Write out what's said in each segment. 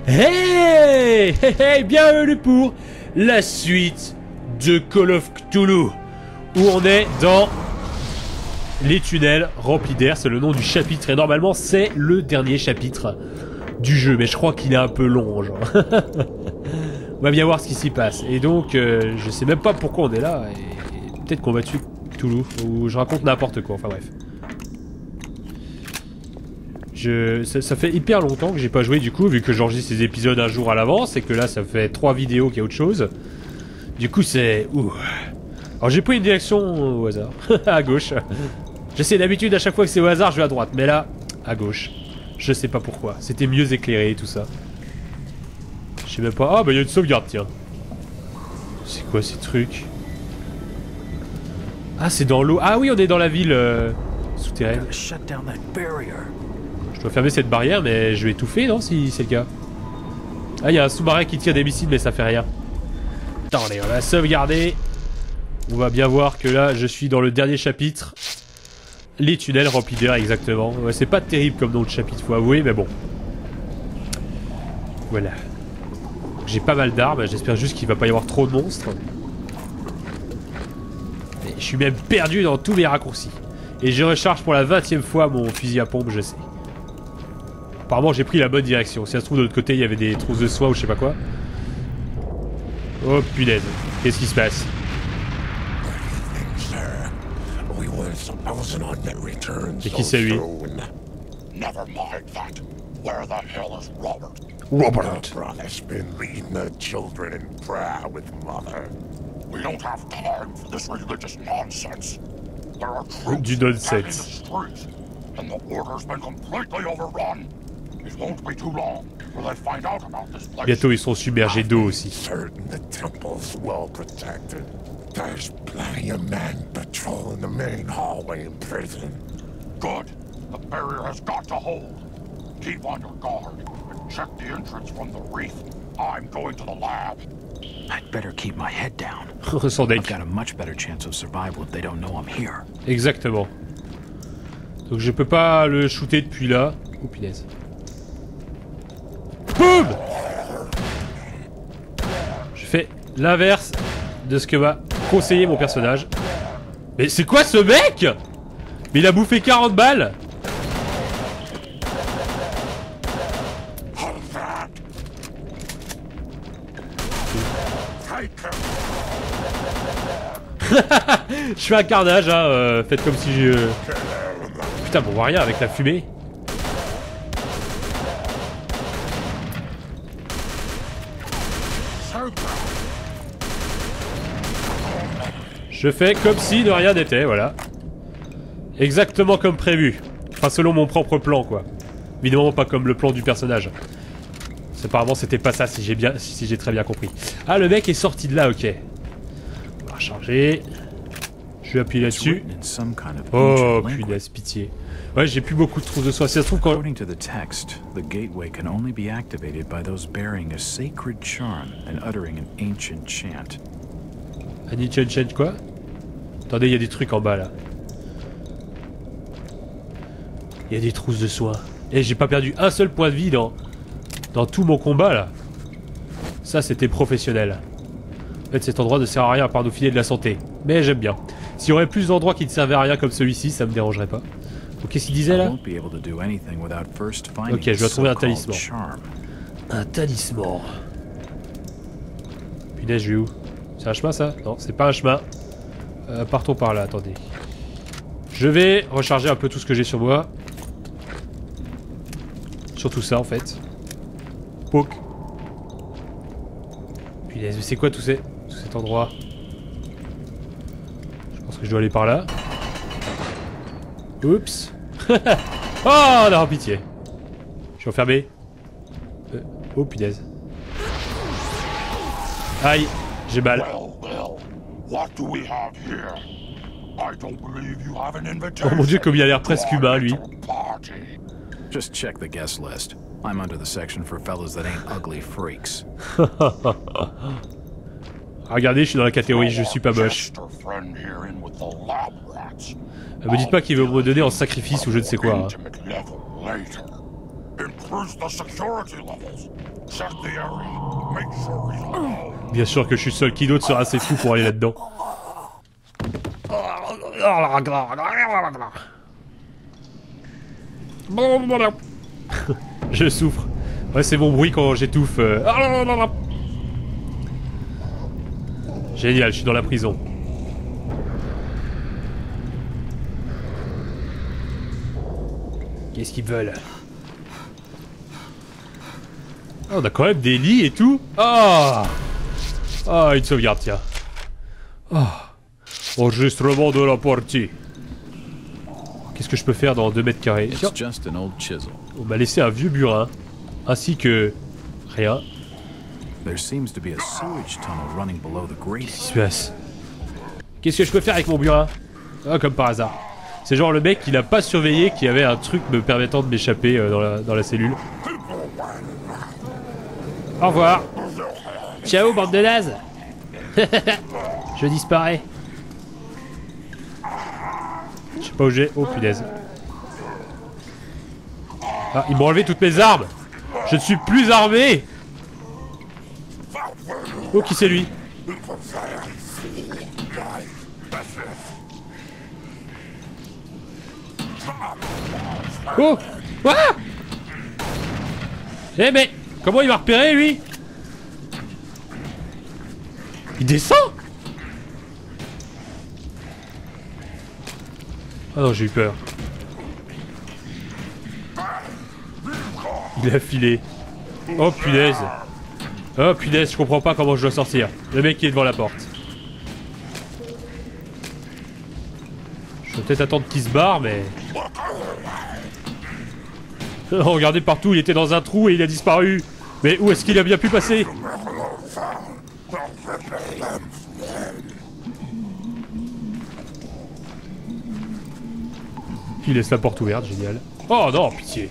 Hey, hey, hey, bienvenue pour la suite de Call of Cthulhu, où on est dans les tunnels remplis d'air. C'est le nom du chapitre et normalement c'est le dernier chapitre du jeu, mais je crois qu'il est un peu long, genre. On va bien voir ce qui s'y passe. Et donc, je sais même pas pourquoi on est là, et peut-être qu'on va tuer Cthulhu, ou je raconte n'importe quoi, enfin bref. Ça fait hyper longtemps que j'ai pas joué du coup, vu que j'enregistre ces épisodes un jour à l'avance et que là ça fait 3 vidéos qu'il y a autre chose. Du coup c'est... Alors j'ai pris une direction au hasard, à gauche. J'essaie d'habitude à chaque fois que c'est au hasard je vais à droite, mais là, à gauche. Je sais pas pourquoi, c'était mieux éclairé et tout ça. Je sais même pas... Ah bah il y a une sauvegarde tiens. C'est quoi ces trucs? Ah c'est dans l'eau, ah oui on est dans la ville souterraine. Je dois fermer cette barrière, mais je vais étouffer, non, si c'est le cas. Ah, il y a un sous-marin qui tire des missiles, mais ça fait rien. Attendez, on va sauvegarder. On va bien voir que là, je suis dans le dernier chapitre. Les tunnels remplis d'air, exactement. Ouais, c'est pas terrible comme nom de chapitre, faut avouer, mais bon. Voilà. J'ai pas mal d'armes, j'espère juste qu'il va pas y avoir trop de monstres. Et je suis même perdu dans tous mes raccourcis. Et je recharge pour la 20e fois mon fusil à pompe, je sais. Apparemment j'ai pris la bonne direction. Si ça se trouve de l'autre côté il y avait des trousses de soie ou je sais pas quoi. Oh punaise. Qu'est-ce qui se passe? Et qui c'est lui? Robert. Du nonsense. Bientôt ils sont submergés d'eau aussi. There's plenty of men patrolling the main hallway in prison. Good. The barrier has got to hold. Keep on your guard and check the entrance from the reef. I'm going to the lab. I'd better keep my head down. I've got a much better chance of survival if they don't know I'm here. Exactement. Donc je peux pas le shooter depuis là. Oh punaise. Boum! Je fais l'inverse de ce que va conseiller mon personnage. Mais c'est quoi ce mec? Mais il a bouffé 40 balles. Je fais un carnage, hein, faites comme si je... Putain, bon, on voit rien avec la fumée. Je fais comme si de rien n'était, voilà. Exactement comme prévu. Enfin, selon mon propre plan, quoi. Évidemment pas comme le plan du personnage. Apparemment, c'était pas ça, si j'ai très bien compris. Ah, le mec est sorti de là, ok. On va recharger. Je vais appuyer là-dessus. Oh, punaise, pitié. Ouais, j'ai plus beaucoup de trousses de soie. Si ça se trouve quand... According to the text, the gateway can only be activated by those bearing a sacred charm and uttering an ancient chant. Un ancient chant quoi? Attendez, il y a des trucs en bas là. Il y a des trousses de soie. Et j'ai pas perdu un seul point de vie dans tout mon combat là. Ça c'était professionnel. En fait cet endroit ne sert à rien à part nous filer de la santé. Mais j'aime bien. S'il y aurait plus d'endroits qui ne servaient à rien comme celui-ci, ça me dérangerait pas. Donc qu'est-ce qu'il disait là? Ok, je dois trouver un talisman. Un talisman. Punaise, je vais où? C'est un chemin ça? Non, c'est pas un chemin. Partons par là, attendez. Je vais recharger un peu tout ce que j'ai sur moi. Surtout ça en fait. Poke. Punaise, mais c'est quoi tout cet endroit? Je pense que je dois aller par là. Oups. Oh non, pitié. Je suis enfermé. Oh punaise. Aïe, j'ai mal. Oh mon dieu, comme il a l'air presque humain lui. Just check the guest list. I'm under the section for fellas that ain't ugly freaks. Regardez, je suis dans la catégorie je suis pas moche. Me dites pas qu'il veut me donner en sacrifice ou je ne sais quoi. Hein. Increase the security levels. Check the area. Make sure he's alone. Bien sûr que je suis seul, qui d'autre sera assez fou pour aller là-dedans? Je souffre. Ouais, c'est mon bruit quand j'étouffe. Génial, je suis dans la prison. Qu'est-ce qu'ils veulent? Oh, on a quand même des lits et tout. Ah, ah, une sauvegarde, tiens. Ah, enregistrement de la partie. Qu'est-ce que je peux faire dans 2 mètres carrés? Tiens, on m'a laissé un vieux burin, ainsi que rien. Qu'est-ce qui se passe? Qu'est-ce que je peux faire avec mon burin? Ah, comme par hasard. C'est genre le mec qui n'a pas surveillé qu'il y avait un truc me permettant de m'échapper dans la cellule. Au revoir. Ciao, bande de nazes. Je disparais. Je sais pas où j'ai. Oh punaise. Ah, ils m'ont enlevé toutes mes armes. Je ne suis plus armé. Oh, qui c'est lui? Oh! Ouah! Eh mais comment il m'a repéré lui? Il descend? Ah non, j'ai eu peur. Il a filé. Oh punaise. Oh punaise, je comprends pas comment je dois sortir. Le mec qui est devant la porte. Je vais peut-être attendre qu'il se barre, mais... Oh, regardez partout, il était dans un trou et il a disparu. Mais où est-ce qu'il a bien pu passer? Il laisse la porte ouverte, génial. Oh non, pitié.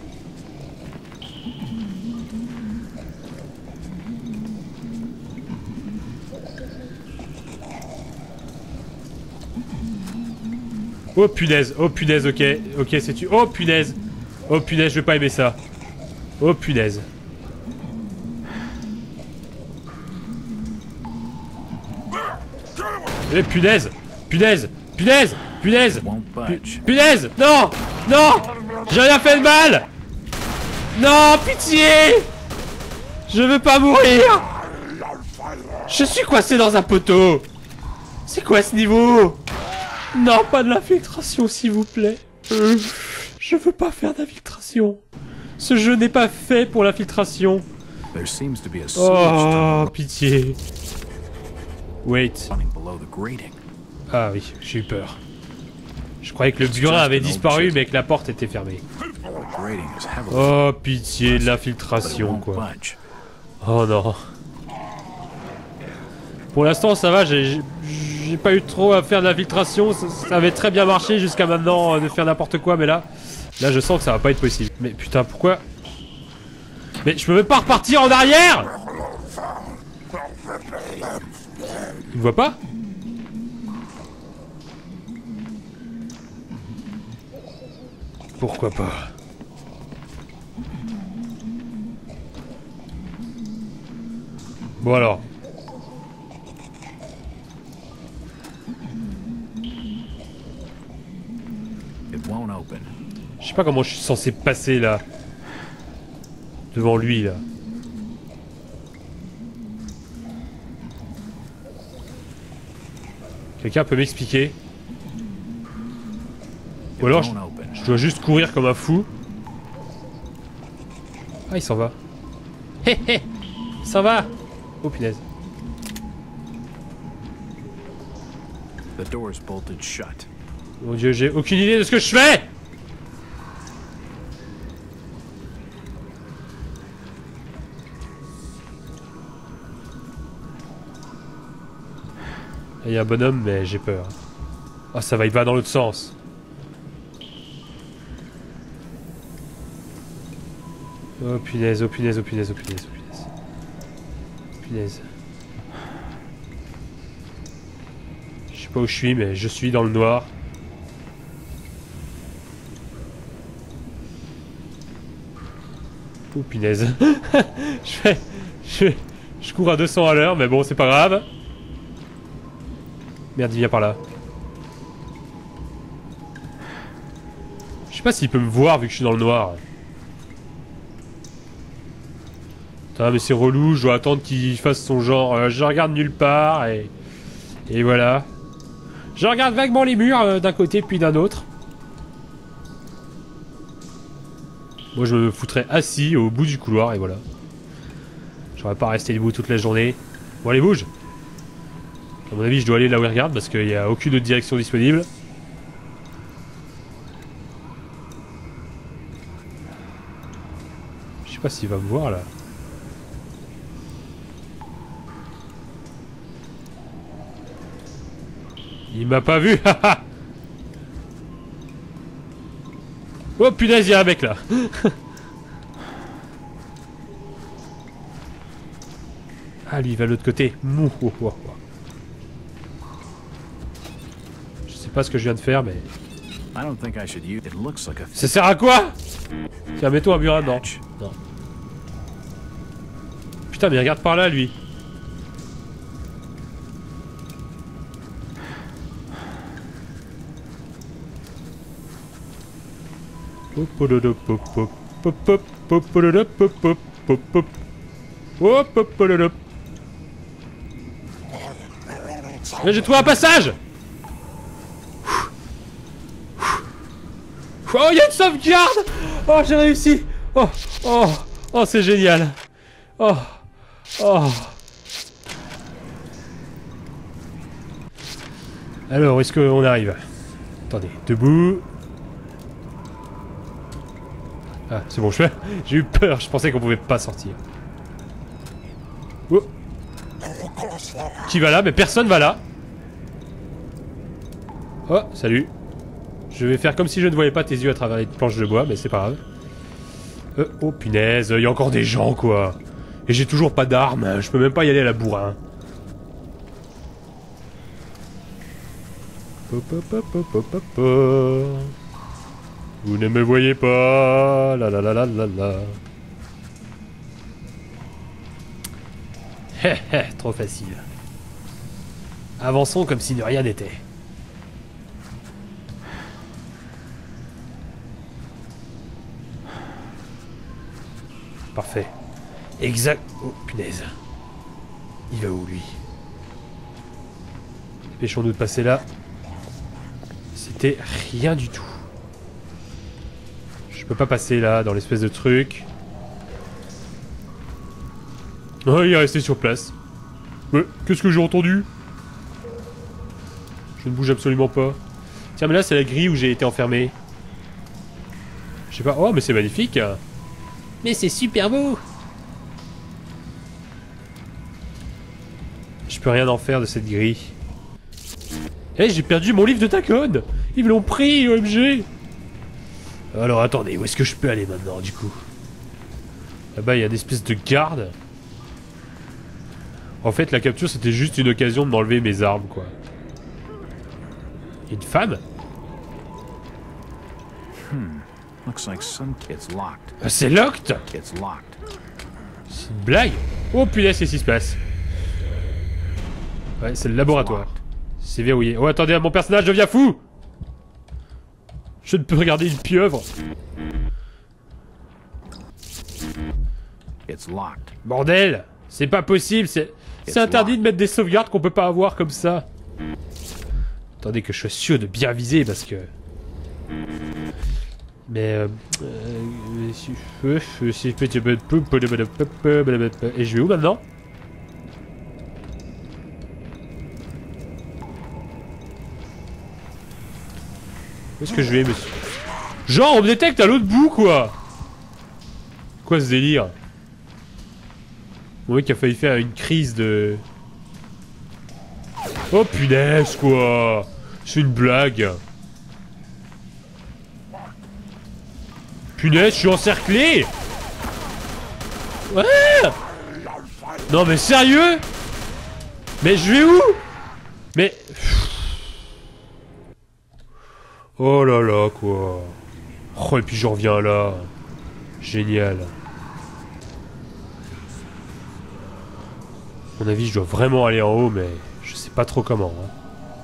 Oh punaise, ok. Ok, c'est tu. Oh punaise. Oh punaise, je vais pas aimer ça. Oh punaise. Eh punaise. Punaise. Punaise. Punaise. Punaise. Non. Non. J'ai rien fait de mal. Non, pitié. Je veux pas mourir. Je suis coincé dans un poteau. C'est quoi ce niveau? Non, pas de l'infiltration, s'il vous plaît. Je veux pas faire d'infiltration. Ce jeu n'est pas fait pour l'infiltration. Oh, pitié. Wait. Ah oui, j'ai eu peur. Je croyais que le burin avait disparu, mais que la porte était fermée. Oh, pitié, de l'infiltration, quoi. Oh non. Pour l'instant, ça va, j'ai pas eu trop à faire de l'infiltration. Ça avait très bien marché jusqu'à maintenant de faire n'importe quoi, mais là, je sens que ça va pas être possible. Mais putain, pourquoi? Mais je peux même pas repartir en arrière! Tu me vois pas? Pourquoi pas? Bon alors. Je sais pas comment je suis censé passer là. Devant lui là. Quelqu'un peut m'expliquer? Ou alors je dois juste courir comme un fou. Ah, il s'en va. Hé hé, il s'en va. Oh punaise. Mon dieu, j'ai aucune idée de ce que je fais. Il y a un bonhomme, mais j'ai peur. Ah, ça va, il va dans l'autre sens. Oh punaise, oh punaise, oh punaise, oh punaise, oh punaise. Punaise. Je sais pas où je suis, mais je suis dans le noir. Oh punaise. Je cours à 200 à l'heure, mais bon, c'est pas grave. Merde, il vient par là. Je sais pas s'il peut me voir vu que je suis dans le noir. Putain, mais c'est relou, je dois attendre qu'il fasse son genre. Je regarde nulle part et voilà. Je regarde vaguement les murs d'un côté puis d'un autre. Moi je me foutrais assis au bout du couloir et voilà. J'aurais pas resté debout toute la journée. Bon allez bouge. À mon avis je dois aller là où il regarde parce qu'il n'y a aucune autre direction disponible. Je sais pas s'il va me voir là. Il m'a pas vu. Oh punaise, il y a un mec là. Ah lui il va de l'autre côté. Je sais pas ce que je viens de faire mais... Ça sert à quoi? Tiens mets-toi un burin dedans. Non. Putain mais regarde par là lui. J'ai trouvé un passage. Oh, il y a une sauvegarde. Oh, j'ai réussi. Oh, c'est génial. Oh. Alors, est-ce qu'on arrive? Attendez, debout. Ah, c'est bon, j'ai eu peur, je pensais qu'on pouvait pas sortir. Oh. Qui va là? Mais personne va là. Oh, salut. Je vais faire comme si je ne voyais pas tes yeux à travers les planches de bois, mais c'est pas grave. Oh punaise, il y a encore des gens quoi. Et j'ai toujours pas d'armes, je peux même pas y aller à la bourrin. Vous ne me voyez pas, la la la la la la. Hé hé, trop facile. Avançons comme si de rien n'était. Parfait. Exact. Oh punaise. Il va où lui? Dépêchons-nous de passer là. C'était rien du tout. Je peux pas passer là, dans l'espèce de truc. Oh, il est resté sur place. Mais, qu'est-ce que j'ai entendu? Je ne bouge absolument pas. Tiens, mais là, c'est la grille où j'ai été enfermé. Je sais pas. Oh, mais c'est magnifique. Mais c'est super beau. Je peux rien en faire de cette grille. Eh, j'ai perdu mon livre de Tacon. Ils me l'ont pris, OMG. Alors attendez, où est-ce que je peux aller maintenant du coup? Là-bas il y a une espèce de garde. En fait la capture c'était juste une occasion de m'enlever mes armes quoi. Une femme? C'est locked? C'est une blague? Oh punaise, qu'est-ce qui se passe? Ouais, c'est le laboratoire. C'est verrouillé. Oh attendez, mon personnage devient fou! Je ne peux regarder une pieuvre. Bordel! C'est pas possible, c'est interdit de mettre des sauvegardes qu'on peut pas avoir comme ça. Attendez que je sois sûr de bien viser parce que... Mais... Et je vais où maintenant? Où est-ce que je vais, monsieur? Genre, on me détecte à l'autre bout, quoi! Quoi ce délire? Mon mec a failli faire une crise de... Oh punaise, quoi! C'est une blague! Punaise, je suis encerclé! Ouais! Non mais sérieux? Mais je vais où? Mais... Oh là là, quoi. Oh, et puis j'en reviens là. Génial. À mon avis, je dois vraiment aller en haut, mais je sais pas trop comment. Hein.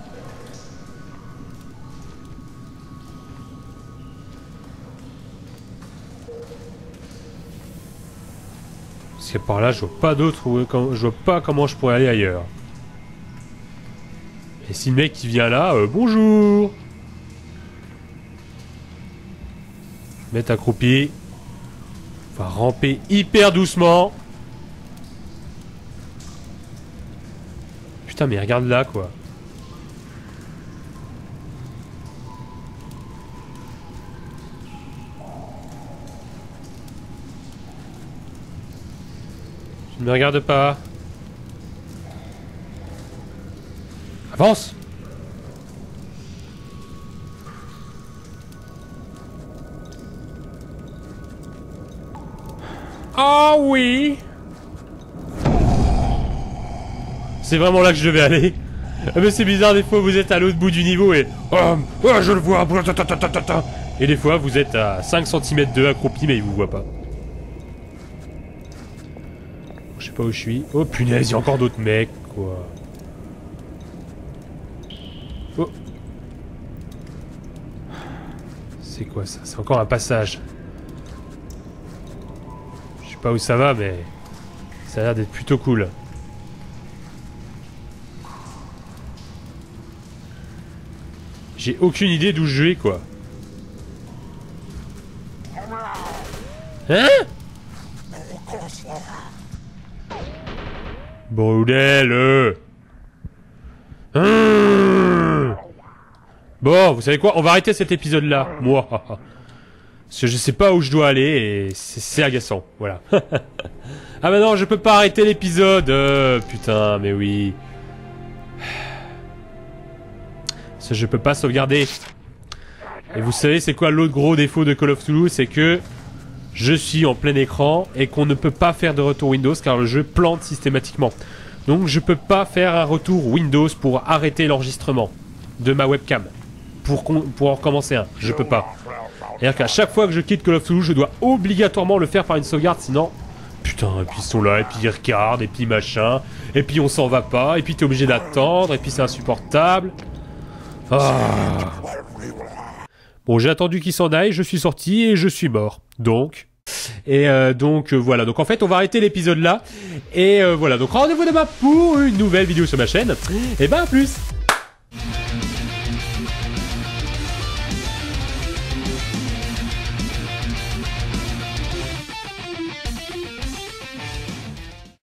Parce que par là, je vois pas d'autre, je vois pas comment je pourrais aller ailleurs. Et si le mec qui vient là, bonjour. Mettre accroupi. On va ramper hyper doucement. Putain, mais regarde là, quoi. Je ne me regarde pas. Avance! Ah oui! C'est vraiment là que je devais aller. Ah mais c'est bizarre, des fois vous êtes à l'autre bout du niveau et... Oh, je le vois. Et des fois vous êtes à 5 cm de accroupi mais il vous voit pas. Je sais pas où je suis. Oh punaise, il y a encore d'autres mecs, quoi. Oh. C'est quoi ça? C'est encore un passage. Je sais pas où ça va, mais... ça a l'air d'être plutôt cool. J'ai aucune idée d'où je vais, quoi. Hein? Bordel. Bon, vous savez quoi? On va arrêter cet épisode-là. Moi. Parce que je sais pas où je dois aller et c'est agaçant. Voilà. Ah bah non, je peux pas arrêter l'épisode. Putain, mais oui. Parce que je peux pas sauvegarder. Et vous savez, c'est quoi l'autre gros défaut de Call of Cthulhu? C'est que je suis en plein écran et qu'on ne peut pas faire de retour Windows car le jeu plante systématiquement. Donc je peux pas faire un retour Windows pour arrêter l'enregistrement de ma webcam. Pour en recommencer un. Je peux pas. C'est-à-dire qu'à chaque fois que je quitte Call of Cthulhu, je dois obligatoirement le faire par une sauvegarde, sinon... Putain, et puis ils sont là, et puis ils regardent, et puis machin, et puis on s'en va pas, et puis t'es obligé d'attendre, et puis c'est insupportable. Ah. Bon, j'ai attendu qu'il s'en aille, je suis sorti, et je suis mort. Donc... donc voilà, donc en fait on va arrêter l'épisode là, et voilà, donc rendez-vous demain pour une nouvelle vidéo sur ma chaîne, et ben à plus.